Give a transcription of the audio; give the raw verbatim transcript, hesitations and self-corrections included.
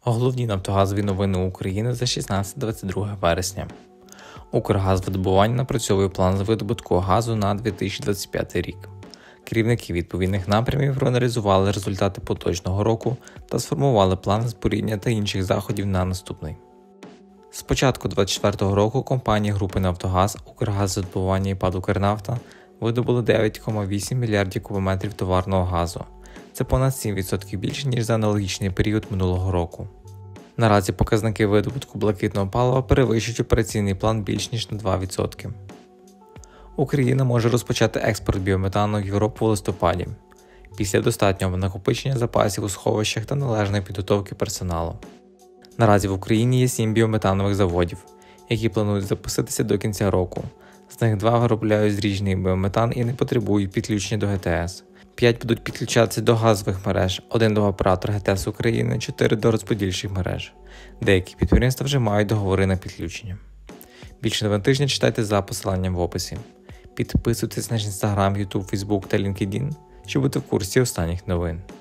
Головні нафтогазові новини України за шістнадцяте-двадцять друге вересня. Укргазвидобування напрацьовує план з видобутку газу на дві тисячі двадцять п'ятий рік. Керівники відповідних напрямів проаналізували результати поточного року та сформували план збуріння та інших заходів на наступний. З початку двадцять четвертого року компанії групи «Нафтогаз», Укргазвидобування і ПАТ «Укрнафта» видобули дев'ять цілих вісім мільярдів кубометрів товарного газу. Це понад сім відсотків більше, ніж за аналогічний період минулого року. Наразі показники видобутку блакитного палива перевищують операційний план більш ніж на два відсотки. Україна може розпочати експорт біометану в Європу у листопаді, після достатнього накопичення запасів у сховищах та належної підготовки персоналу. Наразі в Україні є сім біометанових заводів, які планують запуститися до кінця року. З них два виробляють зріджений біометан і не потребують підключення до ге те ес. п'ять будуть підключатися до газових мереж, один до оператора ге те ес України, чотири до розподільчих мереж. Деякі підприємства вже мають договори на підключення. Більше новин тижня читайте за посиланням в описі. Підписуйтесь на наш Instagram, YouTube, Facebook та LinkedIn, щоб бути в курсі останніх новин.